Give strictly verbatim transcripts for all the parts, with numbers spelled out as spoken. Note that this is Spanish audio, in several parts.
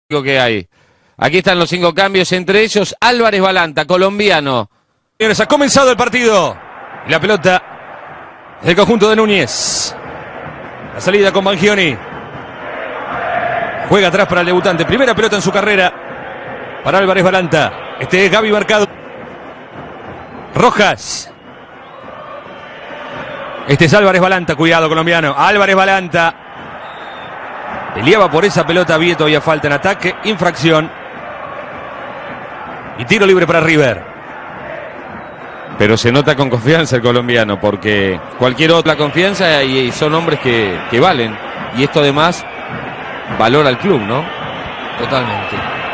que hay. Aquí están los cinco cambios, entre ellos Álvarez Balanta, colombiano. Señores, ha comenzado el partido. Y la pelota del conjunto de Núñez. La salida con Bangioni. Juega atrás para el debutante. Primera pelota en su carrera para Álvarez Balanta. Este es Gaby Mercado. Rojas. Este es Álvarez Balanta. Cuidado, colombiano. Álvarez Balanta. Peleaba por esa pelota Vieto. Había falta en ataque. Infracción. Y tiro libre para River. Pero se nota con confianza el colombiano, porque cualquier otra confianza y son hombres que, que valen. Y esto además valora al club, ¿no? Totalmente.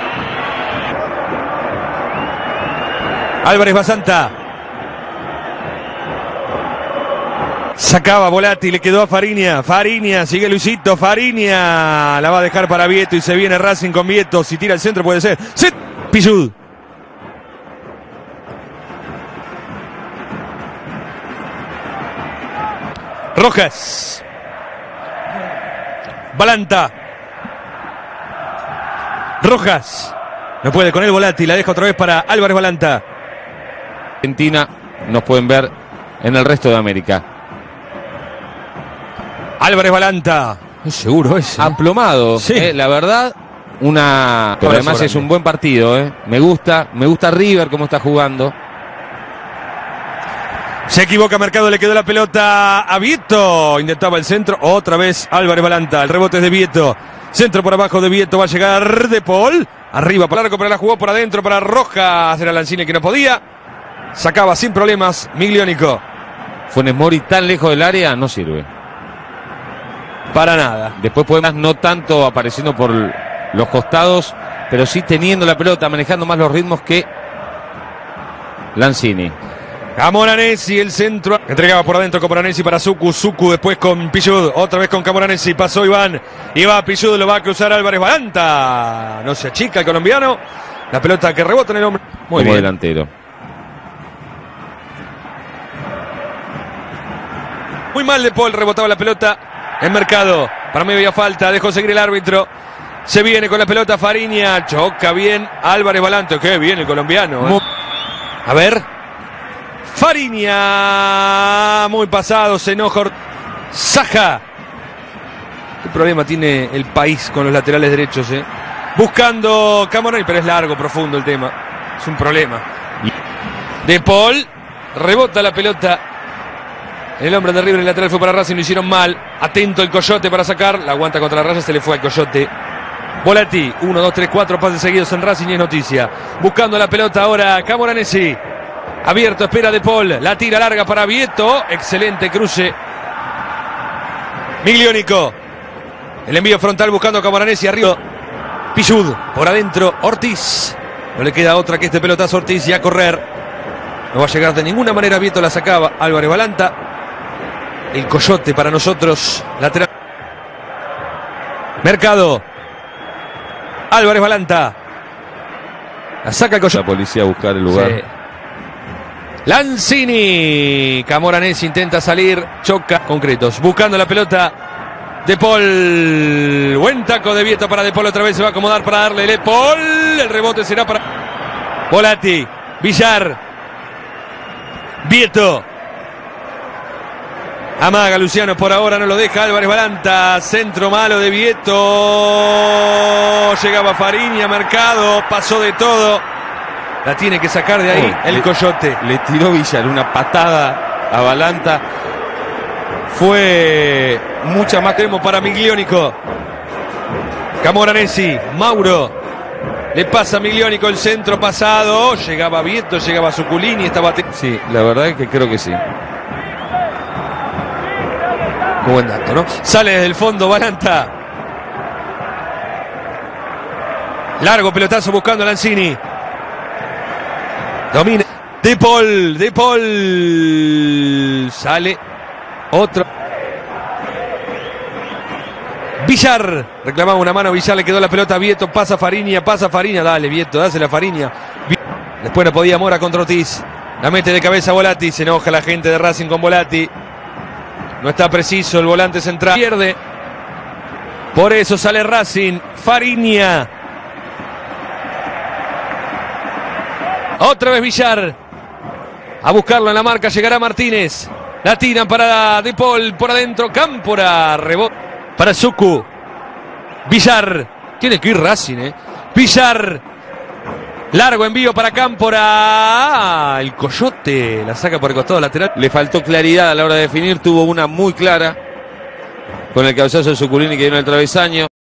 Álvarez Balanta. Sacaba Volati, le quedó a Fariña. Fariña, sigue Luisito. Fariña la va a dejar para Vieto y se viene Racing con Vieto. Si tira el centro puede ser. ¡Set! Pichud. Rojas. Balanta. Rojas. No puede con él Volati. La deja otra vez para Álvarez Balanta. Argentina nos pueden ver en el resto de América. Álvarez Balanta. Es seguro ese. Aplomado. Sí. Eh, la verdad, una. Pero además es un buen partido. Eh. Me gusta. Me gusta River cómo está jugando. Se equivoca Mercado, le quedó la pelota a Vieto. Intentaba el centro. Otra vez Álvarez Balanta. El rebote es de Vieto. Centro por abajo de Vieto. Va a llegar De Paul. Arriba para el arco, pero la jugó por adentro para Rojas. Era Lanzini que no podía. Sacaba sin problemas Miglionico. Funes Mori tan lejos del área no sirve. Para nada. Después podemos no tanto apareciendo por los costados, pero sí teniendo la pelota, manejando más los ritmos que Lanzini. Camoranesi, el centro. Entregaba por adentro Camoranesi para Suku. Suku después con Pichud. Otra vez con Camoranesi. Pasó Iván. Y va Pichud, lo va a cruzar Álvarez Balanta. No se achica el colombiano. La pelota que rebota en el hombre. Muy Como bien. delantero. Muy mal De Paul. Rebotaba la pelota en Mercado. Para mí había falta. Dejó seguir el árbitro. Se viene con la pelota Fariña. Choca bien Álvarez Balanta. Qué bien el colombiano. ¿eh? A ver. Fariña, muy pasado, se enoja Saja. ¿Qué problema tiene el país con los laterales derechos? Eh? Buscando Camoranesi, pero es largo, profundo el tema. Es un problema. De Paul, rebota la pelota. El hombre de River, el lateral fue para Racing, lo hicieron mal. Atento el Coyote para sacar. La aguanta contra la raya, se le fue al Coyote. Volati, uno, dos, tres, cuatro pases seguidos en Racing y es noticia. Buscando la pelota ahora Camoranesi. Abierto, espera De Paul. La tira larga para Vieto. Excelente cruce. Miglionico. El envío frontal buscando a Camoranesi arriba. Pichud. Por adentro. Ortiz. No le queda otra que este pelotazo Ortiz y a correr. No va a llegar de ninguna manera. Vieto la sacaba. Álvarez Balanta. El Coyote para nosotros. Lateral. Mercado. Álvarez Balanta. La saca el Coyote. La policía a buscar el lugar. Sí. Lanzini. Camoranesi intenta salir. Choca. Concretos. Buscando la pelota. De Paul. Buen taco de Vieto para De Paul. Otra vez se va a acomodar para darle De Paul. El rebote será para Volati. Villar. Vieto. Amaga Luciano. Por ahora no lo deja Álvarez Balanta. Centro malo de Vieto. Llegaba Fariña. Mercado. Pasó de todo. La tiene que sacar de ahí oh, el le, Coyote. Le tiró Villar una patada a Balanta. Fue mucha más temo para Miglionico. Camoranesi, Mauro. Le pasa a Miglionico el centro pasado. Llegaba Vieto, llegaba Zuculini. Estaba... Sí, la verdad es que creo que sí. Muy buen dato, ¿no? Sale desde el fondo Balanta. Largo pelotazo buscando a Lanzini. Domina. De Paul. De Paul. Sale. Otro. Villar. Reclamaba una mano. Villar le quedó la pelota a Vieto. Pasa Fariña. Pasa Fariña. Dale, Vieto. Dásela a Fariña. Después no podía Mora contra Ortiz. La mete de cabeza Volati. Se enoja la gente de Racing con Volati. No está preciso el volante central. Pierde. Por eso sale Racing. Fariña. Otra vez Villar. A buscarlo en la marca. Llegará Martínez. La tiran para De Paul. Por adentro. Cámpora. Rebote para Suku. Villar. Tiene que ir Racing, ¿eh? Villar. Largo envío para Cámpora. Ah, el Coyote la saca por el costado lateral. Le faltó claridad a la hora de definir. Tuvo una muy clara con el cabezazo de Suculini que dio en el travesaño.